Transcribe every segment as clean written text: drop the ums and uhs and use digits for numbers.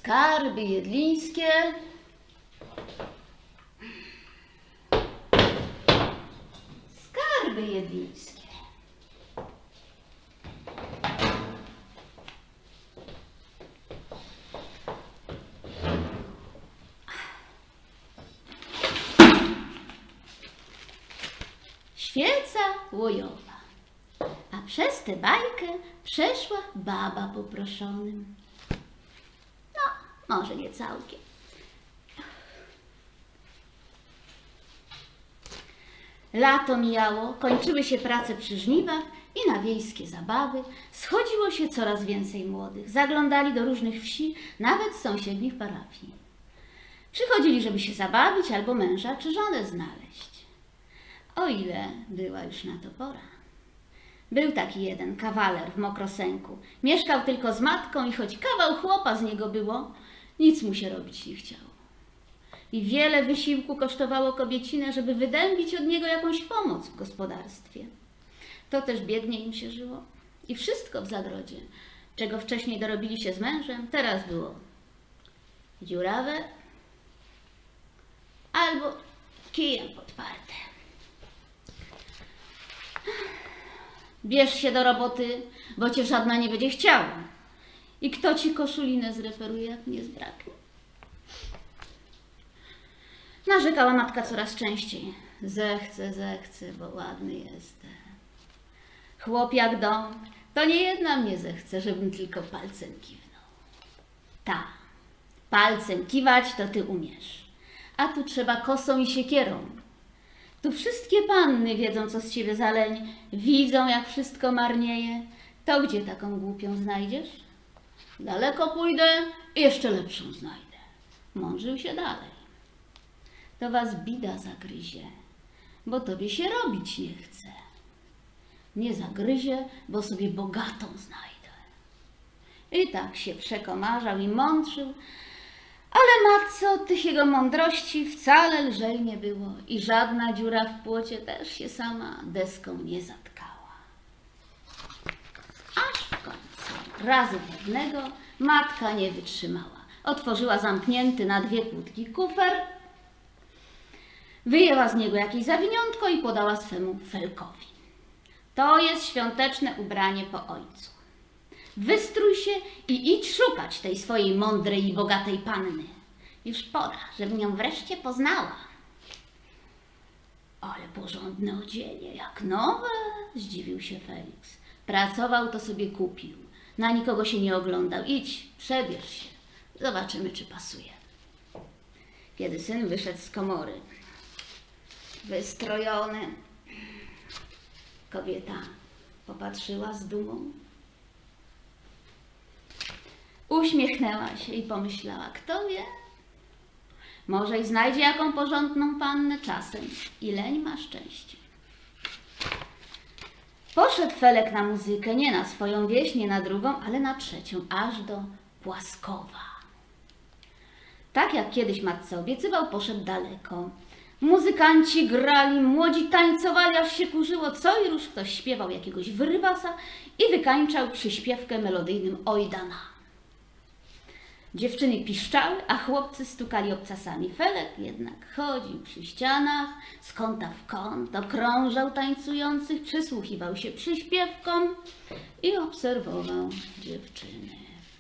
Skarby jedlińskie. Skarby jedlińskie. Świeca łojowa, a przez tę bajkę przeszła baba po proszonym. No, może nie całkiem. Lato mijało, kończyły się prace przy żniwach i na wiejskie zabawy schodziło się coraz więcej młodych. Zaglądali do różnych wsi, nawet z sąsiednich parafii. Przychodzili, żeby się zabawić albo męża czy żonę znaleźć. O ile była już na to pora. Był taki jeden kawaler w Mokrosenku. Mieszkał tylko z matką i choć kawał chłopa z niego było, nic mu się robić nie chciało. I wiele wysiłku kosztowało kobiecinę, żeby wydębić od niego jakąś pomoc w gospodarstwie. To też biednie im się żyło. I wszystko w zagrodzie, czego wcześniej dorobili się z mężem, teraz było dziurawe albo kijem podparte. Bierz się do roboty, bo cię żadna nie będzie chciała. I kto ci koszulinę zreperuje, jak nie zbraknie? Narzekała matka coraz częściej. Zechcę, bo ładny jestem. Chłop jak dąb, to nie jedna mnie zechce, żebym tylko palcem kiwnął. Ta, palcem kiwać to ty umiesz, a tu trzeba kosą i siekierą. Tu wszystkie panny wiedzą, co z ciebie zaleń, widzą, jak wszystko marnieje. To gdzie taką głupią znajdziesz? Daleko pójdę i jeszcze lepszą znajdę. Mądrzył się dalej. To was bida zagryzie, bo tobie się robić nie chce. Nie zagryzie, bo sobie bogatą znajdę. I tak się przekomarzał i mądrzył, ale matce od tych jego mądrości wcale lżej nie było i żadna dziura w płocie też się sama deską nie zatkała. Aż w końcu razu pewnego matka nie wytrzymała. Otworzyła zamknięty na 2 kłódki kufer, wyjęła z niego jakieś zawiniątko i podała swemu Felkowi. To jest świąteczne ubranie po ojcu. Wystrój się i idź szukać tej swojej mądrej i bogatej panny. Już pora, żebym ją wreszcie poznała. Ale porządne odzienie, jak nowe, zdziwił się Feliks. Pracował, to sobie kupił. Na nikogo się nie oglądał. Idź, przebierz się. Zobaczymy, czy pasuje. Kiedy syn wyszedł z komory, wystrojony, kobieta popatrzyła z dumą. Uśmiechnęła się i pomyślała, kto wie, może i znajdzie jaką porządną pannę czasem i leń ma szczęście. Poszedł Felek na muzykę, nie na swoją wieś, nie na drugą, ale na 3, aż do Płaskowa. Tak jak kiedyś matce obiecywał, poszedł daleko. Muzykanci grali, młodzi tańcowali, aż się kurzyło, co i róż ktoś śpiewał jakiegoś wyrywasa i wykańczał przyśpiewkę melodyjnym ojdana. Dziewczyny piszczały, a chłopcy stukali obcasami. Felek jednak chodził przy ścianach, z kąta w kąt, okrążał tańcujących, przysłuchiwał się przyśpiewkom i obserwował dziewczyny.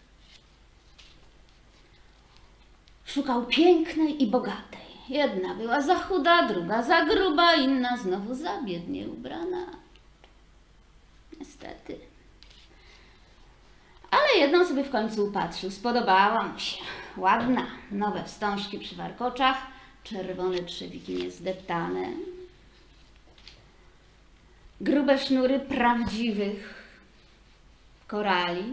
Szukał pięknej i bogatej. Jedna była za chuda, druga za gruba, inna znowu za biednie ubrana. Niestety. Ale jedną sobie w końcu upatrzył. Spodobała mu się. Ładna, nowe wstążki przy warkoczach, czerwone trzewiki niezdeptane, grube sznury prawdziwych korali.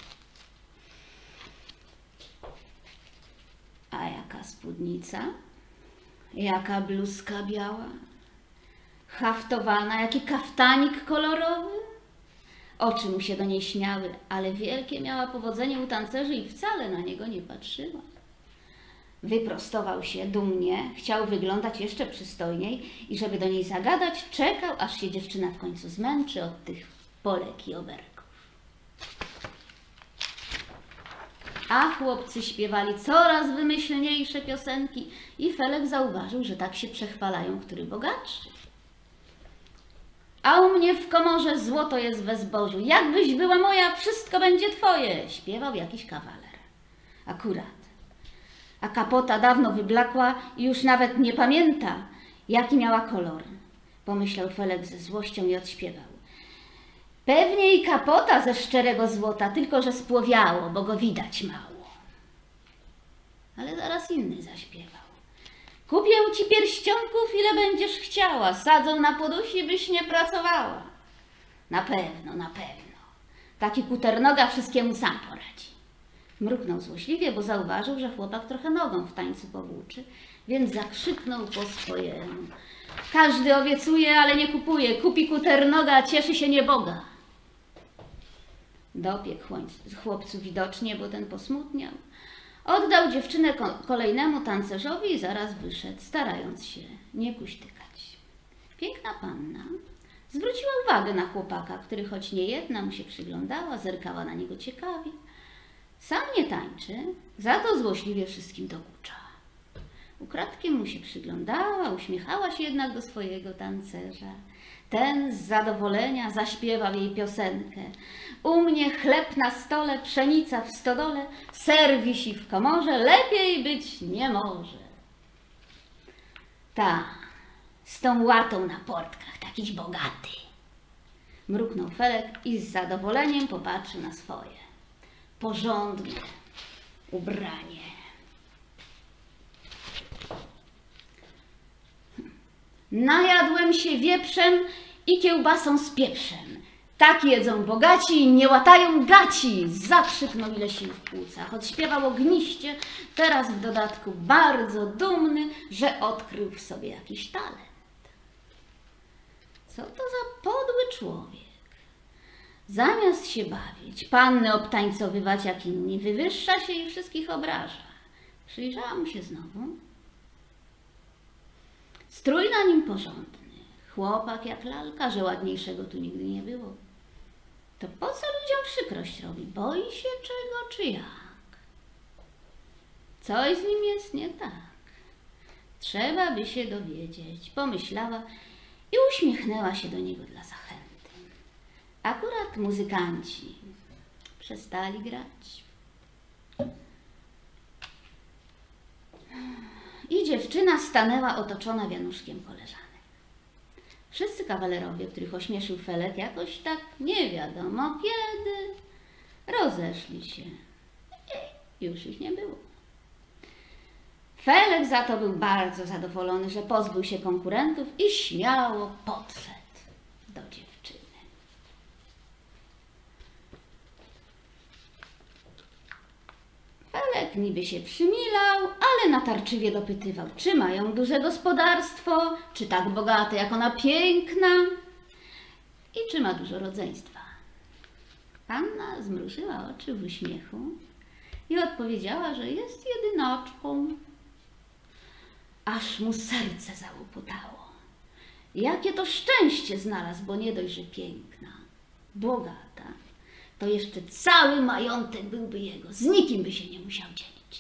A jaka spódnica? Jaka bluzka biała? Haftowana, jaki kaftanik kolorowy? Oczy mu się do niej śmiały, ale wielkie miała powodzenie u tancerzy i wcale na niego nie patrzyła. Wyprostował się dumnie, chciał wyglądać jeszcze przystojniej i żeby do niej zagadać, czekał, aż się dziewczyna w końcu zmęczy od tych polek i oberków. a chłopcy śpiewali coraz wymyślniejsze piosenki i Felek zauważył, że tak się przechwalają, który bogatszy. A u mnie w komorze złoto jest we zbożu, jakbyś była moja, wszystko będzie twoje, śpiewał jakiś kawaler. Akurat. A kapota dawno wyblakła i już nawet nie pamięta, jaki miała kolor, pomyślał Felek ze złością i odśpiewał. Pewnie i kapota ze szczerego złota, tylko że spłowiało, bo go widać mało. Ale zaraz inny zaśpiewał. Kupię ci pierścionków, ile będziesz chciała, sadzą na podusi, byś nie pracowała. Na pewno, na pewno. Taki kuternoga wszystkiemu sam poradzi. Mruknął złośliwie, bo zauważył, że chłopak trochę nogą w tańcu powłóczy, więc zakrzyknął po swojemu. Każdy obiecuje, ale nie kupuje. Kupi kuternoga, cieszy się nieboga. Dobiegł chłopcu widocznie, bo ten posmutniał. Oddał dziewczynę kolejnemu tancerzowi i zaraz wyszedł, starając się nie kuśtykać. Piękna panna zwróciła uwagę na chłopaka, który choć nie jedna mu się przyglądała, zerkała na niego ciekawie. Sam nie tańczy, za to złośliwie wszystkim dokucza. Ukradkiem mu się przyglądała, uśmiechała się jednak do swojego tancerza. Ten z zadowolenia zaśpiewał jej piosenkę. U mnie chleb na stole, pszenica w stodole, ser wisi w komorze, lepiej być nie może. Ta, z tą łatą na portkach, takiś bogaty. Mruknął Felek i z zadowoleniem popatrzył na swoje. Porządne ubranie. Najadłem się wieprzem i kiełbasą z pieprzem. Tak jedzą bogaci i nie łatają gaci! Zakrzyknął ile sił w płucach. Odśpiewał ogniście, teraz w dodatku bardzo dumny, że odkrył w sobie jakiś talent. Co to za podły człowiek? Zamiast się bawić, panny obtańcowywać jak inni, wywyższa się i wszystkich obraża. Przyjrzała mu się znowu. Strój na nim porządny, chłopak jak lalka, że ładniejszego tu nigdy nie było. To po co ludziom przykrość robi? Boi się czego czy jak? Coś z nim jest nie tak. Trzeba by się dowiedzieć, pomyślała i uśmiechnęła się do niego dla zachęty. Akurat muzykanci przestali grać. I dziewczyna stanęła otoczona wianuszkiem koleżanek. Wszyscy kawalerowie, których ośmieszył Felek, jakoś tak nie wiadomo kiedy rozeszli się. I już ich nie było. Felek za to był bardzo zadowolony, że pozbył się konkurentów i śmiało podszedł do dziewczyny. Felek niby się przymilał, ale natarczywie dopytywał, czy mają duże gospodarstwo, czy tak bogate jak ona piękna i czy ma dużo rodzeństwa. Panna zmrużyła oczy w uśmiechu i odpowiedziała, że jest jedynaczką. Aż mu serce załopotało. Jakie to szczęście znalazł, bo nie dość, że piękna, bogata, to jeszcze cały majątek byłby jego, z nikim by się nie musiał dzielić.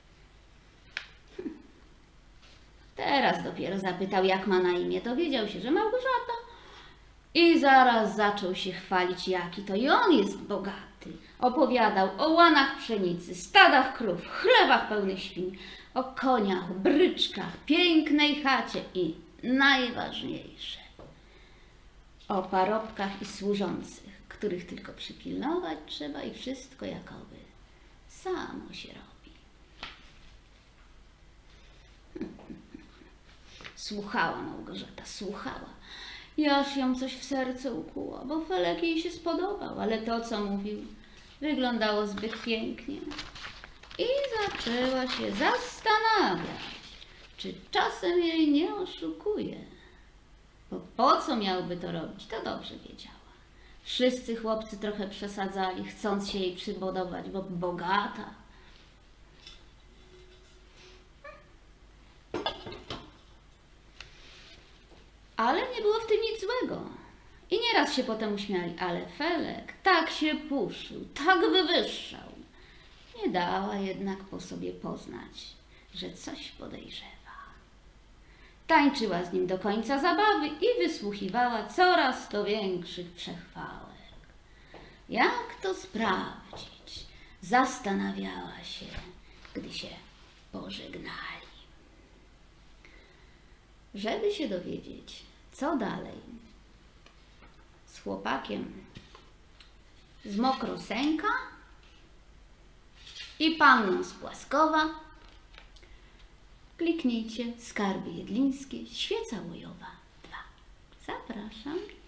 Teraz dopiero zapytał, jak ma na imię, dowiedział się, że Małgorzata i zaraz zaczął się chwalić, jaki to i on jest bogaty. Opowiadał o łanach pszenicy, stadach krów, chlewach pełnych świń, o koniach, bryczkach, pięknej chacie i najważniejsze, o parobkach i służących, których tylko przypilnować trzeba i wszystko jakoby samo się robi. Słuchała Małgorzata, słuchała. I aż ją coś w serce ukuło, bo Felek jej się spodobał, ale to, co mówił, wyglądało zbyt pięknie. I zaczęła się zastanawiać, czy czasem jej nie oszukuje. Bo po co miałby to robić, to dobrze wiedziała. Wszyscy chłopcy trochę przesadzali, chcąc się jej przypodobać, bo bogata. Ale nie było w tym nic złego. I nieraz się potem uśmiali, ale Felek tak się puszył, tak wywyższał. Nie dała jednak po sobie poznać, że coś podejrzewa. Tańczyła z nim do końca zabawy i wysłuchiwała coraz to większych przechwałek. Jak to sprawdzić? Zastanawiała się, gdy się pożegnali. Żeby się dowiedzieć, co dalej z chłopakiem z Mokrosęka i panną z Płaskowa, kliknijcie Skarby Jedlińskie, Świeca Łojowa 2. Zapraszam.